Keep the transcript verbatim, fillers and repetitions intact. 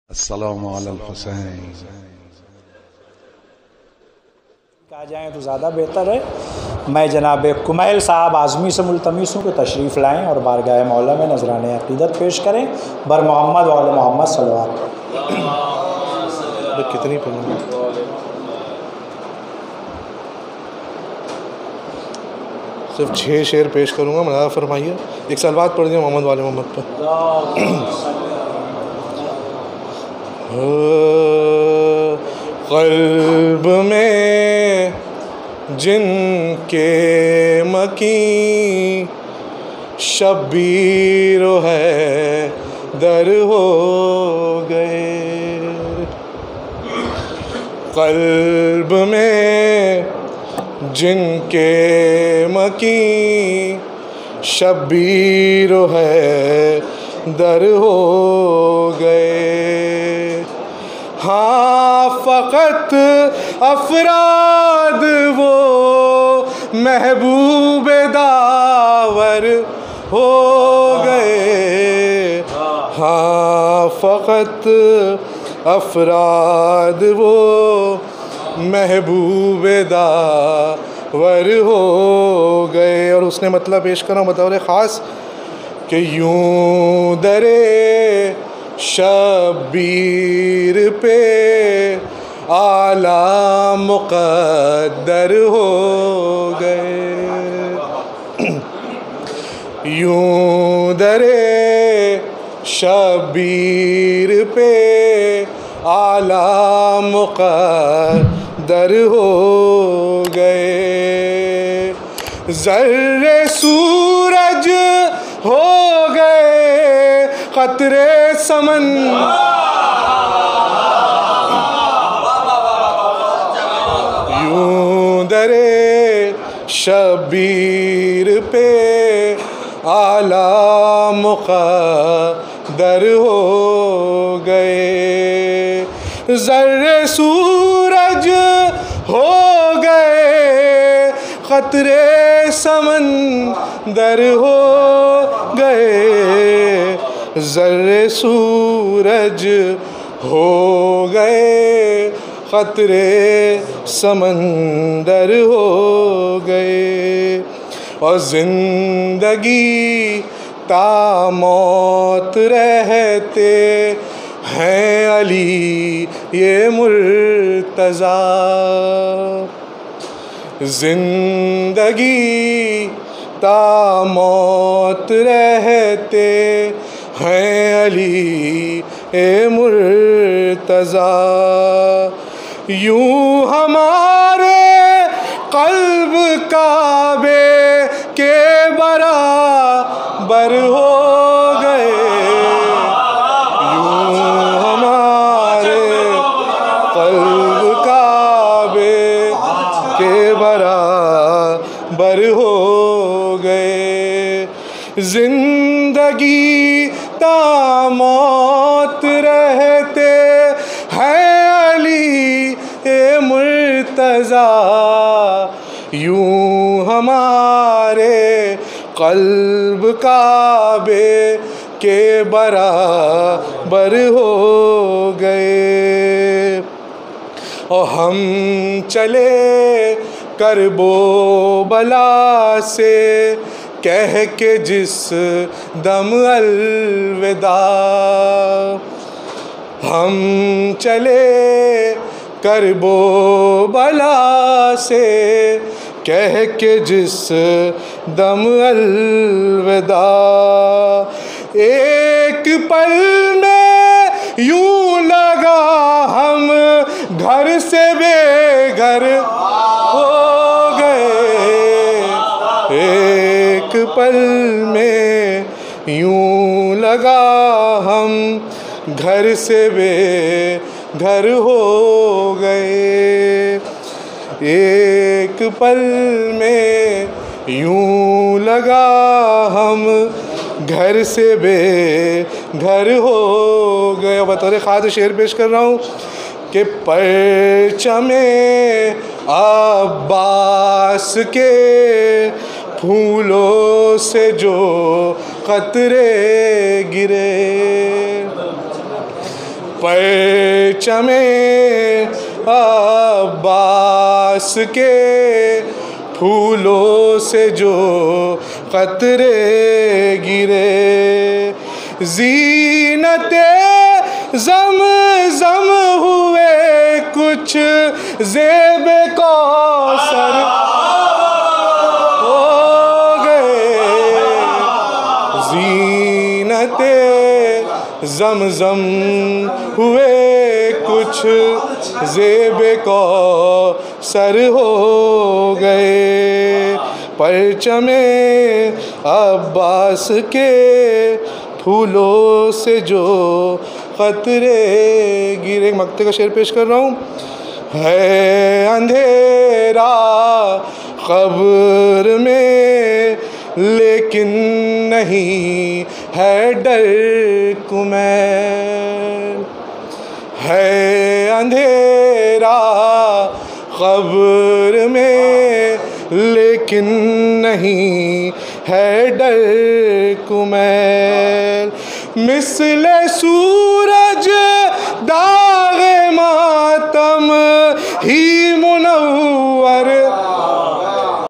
अस्सलामु अलल हुसैन। कहा जाए तो ज़्यादा बेहतर है। मैं जनाब कुमैल साहब आज़मी से मुल्तमिस हूँ कि तशरीफ़ लाएँ और बारगाह मौला में नजरान अक़ीदत पेश करें। बर मोहम्मद व आले मोहम्मद सल्लल्लाहु कितनी पढ़ूँ? सिर्फ छः शेर पेश करूँगा, मना फरमाइए। एक साल बाद पढ़ दिया मोहम्मद वाले मोहम्मद पर। क़ल्ब में जिनके मकीं शब्बीर है दर हो गए। क़ल्ब में जिनके मकीं शब्बीर है दर हो गए। हाँ फ़क़त अफ़राद वो महबूब दावर हो गए। हाँ फ़क़त अफ़राद वो महबूब दावर हो गए। और उसने मतलब पेश करा बतौर ख़ास कि यूं दरे शब्बीर पे आला मुक़द्दर हो गए। यूं दरे शब्बीर पे आला मुक़द्दर हो गए। ज़र्रे सूरज हो गए क़तरे समन यूं दरे शब्बीर पे आला मुक़द्दर हो गए। ज़र्रे सूरज हो गए क़तरे समंदर हो गए। ज़र्रे सूरज हो गए क़तरे समंदर हो गए। और ज़िंदगी ता मौत रहते हैं अली ये मुर्तज़ा। ज़िंदगी ता मौत रहते हैं अली ए मुर्तज़ा। यूं हमारे क़ल्ब काबे के बराबर हो गए। यूं हमारे क़ल्ब काबे के बराबर हो गए। ज़िंदगी ता मौत रहते हैं अली ए मुर्तज़ा। यूं हमारे क़ल्ब काबे के बराबर हो गए। और हम चले करबो बला से कह के जिस दम अलविदा। हम चले करबो बला से कह के जिस दम अलविदा। एक पल में यूं लगा हम घर से बेघर हो गए। एक पल में यूं लगा हम घर से बेघर हो गए। एक पल में यूं लगा हम घर से बेघर हो गए। बतौर ख़ास शेर पेश कर रहा हूँ कि परचमे अब्बास के फूलों से जो कतरे गिरे परचमे अब्बास के फूलों से जो कतरे गिरे, ज़ीनते ज़म-ज़म हुए कुछ ज़ेब कौसर हो गए, ज़ीनते ज़म-ज़म हुए कुछ ज़ेब कौसर हो गए, परचमे अब्बास के फूलों से जो कतरे गिरे। एक मक्ते का शेर पेश कर रहा हूँ। है अंधेरा क़ब्र में लेकिन नहीं है डर कुमैल, है अंधेरा क़ब्र में लेकिन नहीं है डर कुमैल, मिसले सूरज दा